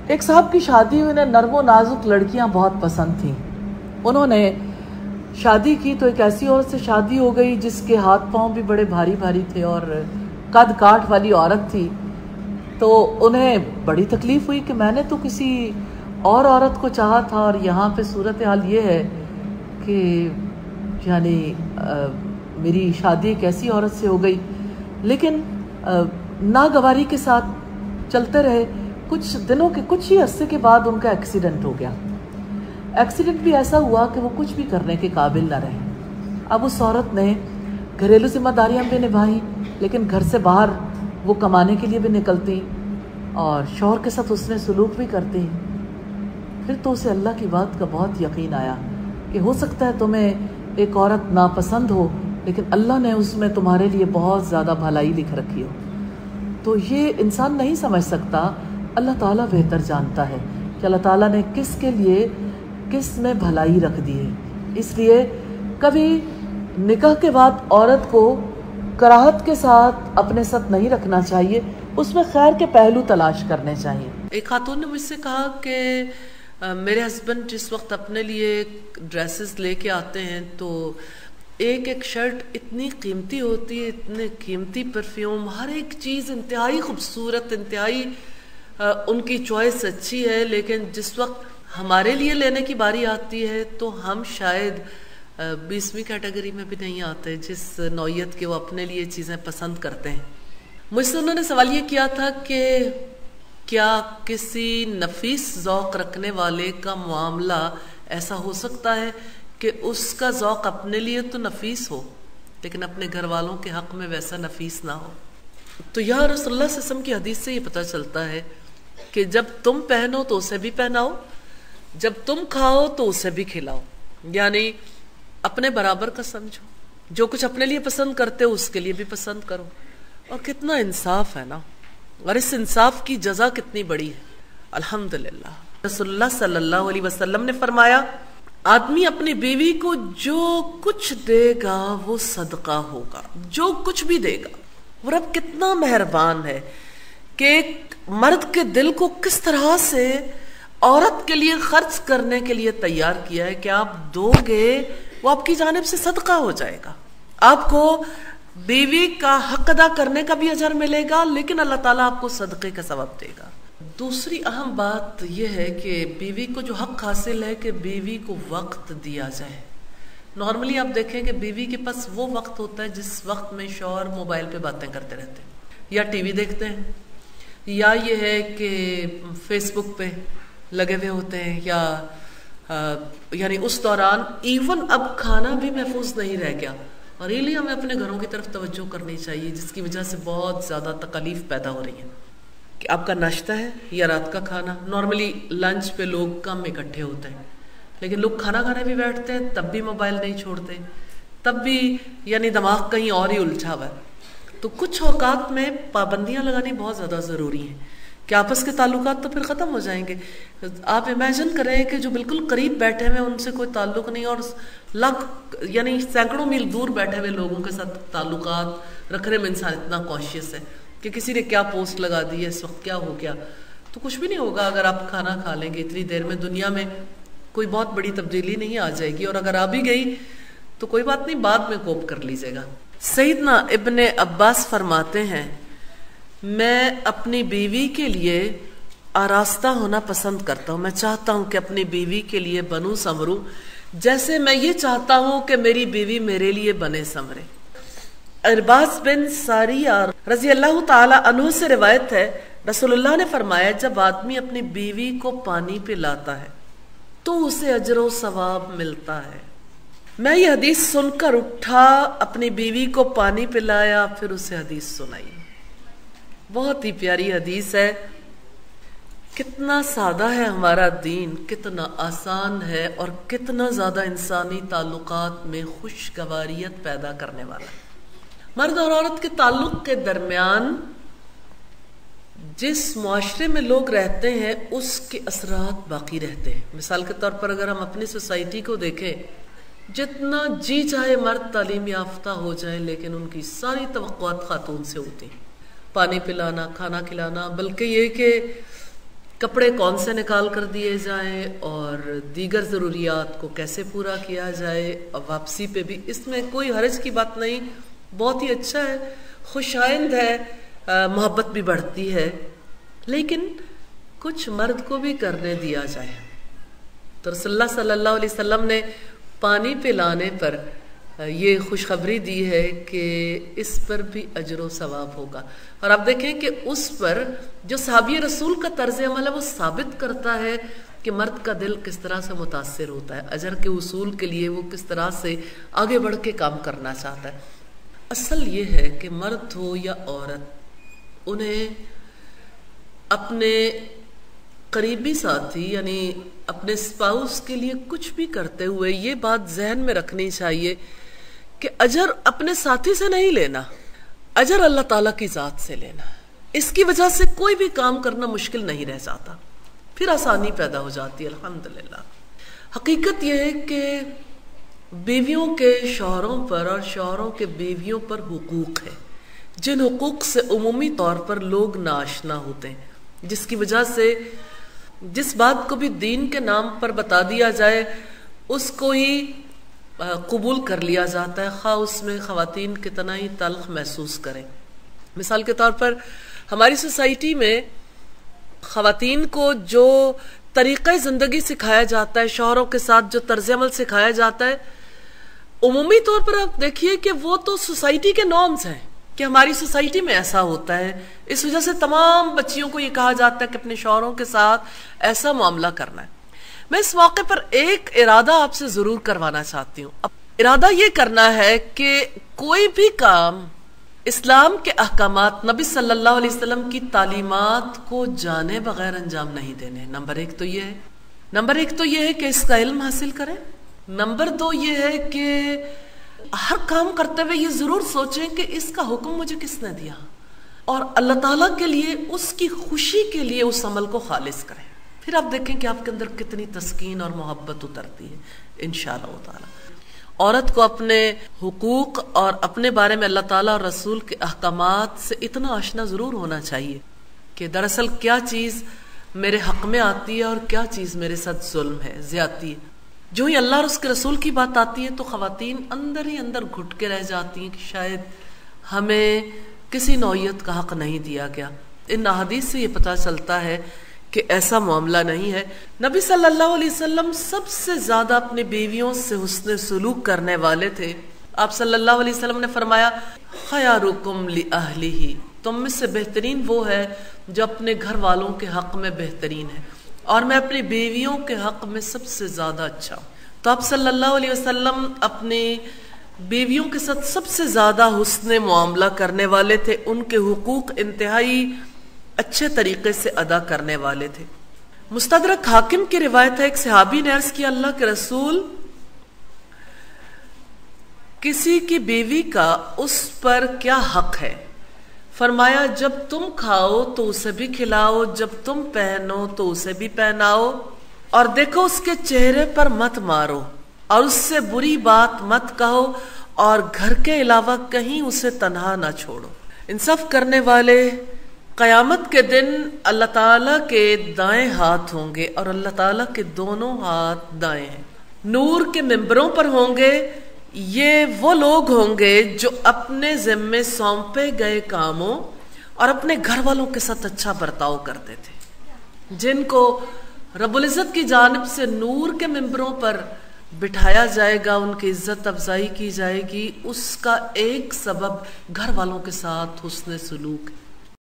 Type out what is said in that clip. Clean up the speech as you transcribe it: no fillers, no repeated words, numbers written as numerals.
ایک صاحب کی شادی میں نرم و نازک لڑکیاں بہت پسند تھیں. انہوں نے شادی کی تو ایک ایسی عورت سے شادی ہو گئی جس کے ہاتھ پاؤں بھی بڑے بھاری بھاری تھے اور قد کاٹ والی عورت تھی. تو انہیں بڑی تکلیف ہوئی کہ میں نے تو کسی اور عورت کو چاہا تھا اور یہاں پہ صورتحال یہ ہے کہ یعنی میری شادی ایک ایسی عورت سے ہو گئی. لیکن ناگواری کے ساتھ چلتے رہے. کچھ دنوں کے کچھ ہی عرصے کے بعد ان کا ایکسیڈنٹ ہو گیا. ایکسیڈنٹ بھی ایسا ہوا کہ وہ کچھ بھی کرنے کے قابل نہ رہے. اب اس عورت نے گھریلو ذمہ داریاں بھی نبھائیں لیکن گھر سے باہر وہ کمانے کے لیے بھی نکلتی اور شوہر کے ساتھ اس نے سلوک بھی کرتی. پھر تو اسے اللہ کی بات کا بہت یقین آیا کہ ہو سکتا ہے تمہیں ایک عورت ناپسند ہو لیکن اللہ نے اس میں تمہارے لیے بہت زیادہ بھلائی لکھ رکھی ہو. تو یہ انسان نہیں سمجھ سکتا، اللہ تعالیٰ بہتر جانتا ہے کہ اللہ تعالیٰ نے کس کے لیے کس میں بھلائی رکھ دی ہے. اس لیے کبھی نکاح کے بعد عورت کو کراہت کے ساتھ اپنے ساتھ نہیں رکھنا چاہیے، اس میں خیر کے پہلو تلاش کرنے چاہیے. ایک خاتون نے مجھ سے کہا کہ میرے ہسبینڈ جس وقت اپنے لیے ڈریسز لے کے آتے ہیں تو ایک ایک شرٹ اتنی قیمتی ہوتی ہے، اتنے قیمتی پرفیوم، ہر ایک چیز انتہائی خوبصورت، انتہائی ان کی چوائس اچھی ہے، لیکن جس وقت ہمارے لیے لینے کی باری آتی ہے تو ہم شاید 20ویں کیٹیگری میں بھی نہیں آتے جس نوعیت کے وہ اپنے لیے چیزیں پسند کرتے ہیں. مجھ سے انہوں نے سوال یہ کیا تھا کہ کیا کسی نفیس ذوق رکھنے والے کا معاملہ ایسا ہو سکتا ہے کہ اس کا ذوق اپنے لیے تو نفیس ہو لیکن اپنے گھر والوں کے حق میں ویسا نفیس نہ ہو؟ تو یا رسول اللہ صلی اللہ علیہ وسلم کی حدیث سے یہ پتہ چلتا ہے کہ جب تم پہنو تو اسے بھی پہناؤ، جب تم کھاؤ تو اسے بھی کھلاؤ، یعنی اپنے برابر کا سمجھو. جو کچھ اپنے لیے پسند کرتے ہو اس کے لیے بھی پسند کرو. اور کتنا انصاف ہے نا، اور اس انصاف کی جزا کتنی بڑی ہے. الحمدللہ رسول اللہ صلی اللہ علیہ وسلم نے فرمایا آدمی اپنی بیوی کو جو کچھ دے گا وہ صدقہ ہوگا. جو کچھ بھی دے گا، وہ رب کتنا مہربان ہے کہ ایک مرد کے دل کو کس طرح سے عورت کے لیے خرچ کرنے کے لیے تیار کیا ہے کہ آپ دو گے وہ آپ کی جانب سے صدقہ ہو جائے گا. آپ کو بیوی کا حق ادا کرنے کا بھی اجر ملے گا لیکن اللہ تعالیٰ آپ کو صدقے کا ثواب دے گا. دوسری اہم بات یہ ہے کہ بیوی کو جو حق حاصل ہے کہ بیوی کو وقت دیا جائے. نارملی آپ دیکھیں کہ بیوی کے پاس وہ وقت ہوتا ہے جس وقت میں شوہر موبائل پہ باتیں کرتے رہتے ہیں یا ٹی وی دیکھتے ہیں یا یہ ہے کہ فیس بک پہ لگے ہوئے ہوتے ہیں یا یعنی اس دوران ایون اب کھانا بھی محفوظ نہیں رہ گیا. اور یہ لیے ہمیں اپنے گھروں کی طرف توجہ کرنی چاہیے جس کی وجہ سے بہت زیادہ تکالیف پیدا ہو رہی ہیں کہ آپ کا ناشتہ ہے یا رات کا کھانا. نارملی لنچ پہ لوگ کم اکٹھے ہوتے ہیں لیکن لوگ کھانا کھانے بھی بیٹھتے ہیں تب بھی موبائل نہیں چھوڑتے، تب بھی یعنی دماغ کہیں اور ہی الجھا ہوا ہے. تو کچھ اوقات میں پابندیاں لگانی بہت زیادہ ضروری ہیں کہ آپس کے تعلقات تو پھر ختم ہو جائیں گے. آپ امیجن کریں کہ جو بالکل قریب بیٹھے ہوئے ان سے کوئی تعلق نہیں اور یعنی سینکڑوں میل دور بیٹھے ہوئے لوگوں کے ساتھ تعلقات رکھنے میں انسان اتنا کانشیس ہے کہ کسی نے کیا پوسٹ لگا دی ہے، اس وقت کیا ہو گیا. تو کچھ بھی نہیں ہوگا اگر آپ کھانا کھا لیں گے اتنی دیر میں، دنیا میں کوئی بہت بڑی تبدیلی نہیں آ جائے گی، اور اگر آ بھی گئی تو کوئی بات نہیں، بعد میں کوپ کر لیجیے گا. سیدنا ابن عباس فرماتے ہیں میں اپنی بیوی کے لیے آراستہ ہونا پسند کرتا ہوں. میں چاہتا ہوں کہ اپنی بیوی کے لیے بنوں سنوروں جیسے میں یہ چاہتا ہوں کہ میری بیوی میرے لیے بنے سنورے. ارباز بن ساریہ رضی اللہ تعالی عنہ سے روایت ہے رسول اللہ نے فرمایا جب آدمی اپنی بیوی کو پانی پلاتا ہے تو اسے اجر و ثواب ملتا ہے. میں یہ حدیث سن کر اٹھا، اپنی بیوی کو پانی پلایا، پھر اسے حدیث سنائی. بہت ہی پیاری حدیث ہے. کتنا سادہ ہے ہمارا دین، کتنا آسان ہے اور کتنا زیادہ انسانی تعلقات میں خوشگواریت پیدا کرنے والا ہے. مرد اور عورت کے تعلق کے درمیان جس معاشرے میں لوگ رہتے ہیں اس کے اثرات باقی رہتے ہیں. مثال کے طور پر اگر ہم اپنی سوسائٹی کو دیکھیں، جتنا جی چاہے مرد تعلیم یافتہ ہو جائے لیکن ان کی ساری توقعات خاتون سے ہوتی ہیں. پانی پلانا، کھانا کھلانا، بلکہ یہ کہ کپڑے کون سے نکال کر دیے جائیں اور دیگر ضروریات کو کیسے پورا کیا جائے، اور واپسی پہ بھی اس میں کوئی حرج کی بات نہیں، بہت ہی اچھا ہے، خوش آئند ہے، محبت بھی بڑھتی ہے، لیکن کچھ مرد کو بھی کرنے دیا جائے۔ تو رسول اللہ صلی اللہ علیہ وسلم نے پانی پلانے پر یہ خوشخبری دی ہے کہ اس پر بھی اجر و ثواب ہوگا، اور آپ دیکھیں کہ اس پر جو صحابی رسول کا طرز عمل ہے وہ ثابت کرتا ہے کہ مرد کا دل کس طرح سے متاثر ہوتا ہے، اجر کے حصول کے لیے وہ کس طرح سے آگے بڑھ کے کام کرنا چاہتا ہے۔ اصل یہ ہے کہ مرد ہو یا عورت، انہیں اپنے قریبی ساتھی یعنی اپنے اسپاؤس کے لیے کچھ بھی کرتے ہوئے یہ بات ذہن میں رکھنی چاہیے کہ اجر اپنے ساتھی سے نہیں لینا، اجر اللہ تعالیٰ کی ذات سے لینا۔ اس کی وجہ سے کوئی بھی کام کرنا مشکل نہیں رہ جاتا، پھر آسانی پیدا ہو جاتی ہے الحمدللہ۔ حقیقت یہ ہے کہ بیویوں کے شوہروں پر اور شوہروں کے بیویوں پر حقوق ہے، جن حقوق سے عمومی طور پر لوگ ناآشنا ہوتے ہیں، جس کی وجہ سے جس بات کو بھی دین کے نام پر بتا دیا جائے اس کو ہی قبول کر لیا جاتا ہے، خواہ اس میں خواتین کتنا ہی تلخ محسوس کریں۔ مثال کے طور پر ہماری سوسائٹی میں خواتین کو جو طریقہ زندگی سکھایا جاتا ہے، شوہروں کے ساتھ جو طرز عمل سکھایا جاتا ہے، عمومی طور پر آپ دیکھیے کہ وہ تو سوسائٹی کے نارمز ہیں کہ ہماری سوسائٹی میں ایسا ہوتا ہے، اس وجہ سے تمام بچیوں کو یہ کہا جاتا ہے کہ اپنے شوہروں کے ساتھ ایسا معاملہ کرنا ہے۔ میں اس موقع پر ایک ارادہ آپ سے ضرور کروانا چاہتی ہوں۔ ارادہ یہ کرنا ہے کہ کوئی بھی کام اسلام کے احکامات، نبی صلی اللہ علیہ وسلم کی تعلیمات کو جانے بغیر انجام نہیں دینے۔ نمبر ایک تو یہ ہے کہ اس کا علم حاصل کریں۔ نمبر دو یہ ہے کہ ہر کام کرتے ہوئے یہ ضرور سوچیں کہ اس کا حکم مجھے کس نے دیا، اور اللہ تعالیٰ کے لیے، اس کی خوشی کے لیے اس عمل کو خالص کریں۔ پھر آپ دیکھیں کہ آپ کے اندر کتنی تسکین اور محبت اترتی ہے انشاءاللہ تعالیٰ۔ عورت کو اپنے حقوق اور اپنے بارے میں اللہ تعالیٰ اور رسول کے احکامات سے اتنا آشنا ضرور ہونا چاہیے کہ دراصل کیا چیز میرے حق میں آتی ہے اور کیا چیز میرے ساتھ ظلم ہے، زیادتی ہے۔ جو ہی اللہ اور اس کے رسول کی بات آتی ہے تو خواتین اندر ہی اندر گھٹ کے رہ جاتی ہیں کہ شاید ہمیں کسی نوعیت کا حق نہیں دیا گیا۔ ان احادیث سے یہ پتہ چلتا ہے کہ ایسا معاملہ نہیں ہے۔ نبی صلی اللہ علیہ وسلم سب سے زیادہ اپنی بیویوں سے حسن سلوک کرنے والے تھے۔ آپ صلی اللہ علیہ وسلم نے فرمایا خیارکم لأہلہ، تم میں سے بہترین وہ ہے جو اپنے گھر والوں کے حق میں بہترین ہے، اور میں اپنی بیویوں کے حق میں سب سے زیادہ اچھا ہوں۔ تو آپ صلی اللہ علیہ وسلم اپنی بیویوں کے ساتھ سب سے زیادہ حسن معاملہ کرنے والے تھے، ان کے حقوق انتہائی اچھے طریقے سے ادا کرنے والے تھے۔ مستدرک حاکم کی روایت ہے، ایک صحابی نے عرض کیا اللہ کے رسول، کسی کی بیوی کا اس پر کیا حق ہے؟ فرمایا جب تم کھاؤ تو اسے بھی کھلاؤ، جب تم پہنو تو اسے بھی پہناؤ، اور دیکھو اس کے چہرے پر مت مارو اور اس سے بری بات مت کہو، اور گھر کے علاوہ کہیں اسے تنہا نہ چھوڑو۔ انصاف کرنے والے قیامت کے دن اللہ تعالیٰ کے دائیں ہاتھ ہوں گے، اور اللہ تعالیٰ کے دونوں ہاتھ دائیں ہیں، نور کے ممبروں پر ہوں گے۔ یہ وہ لوگ ہوں گے جو اپنے ذمے سونپے گئے کاموں اور اپنے گھر والوں کے ساتھ اچھا برتاؤ کرتے تھے، جن کو رب العزت کی جانب سے نور کے ممبروں پر بٹھایا جائے گا، ان کی عزت افزائی کی جائے گی۔ اس کا ایک سبب گھر والوں کے ساتھ حسن سلوک ہے۔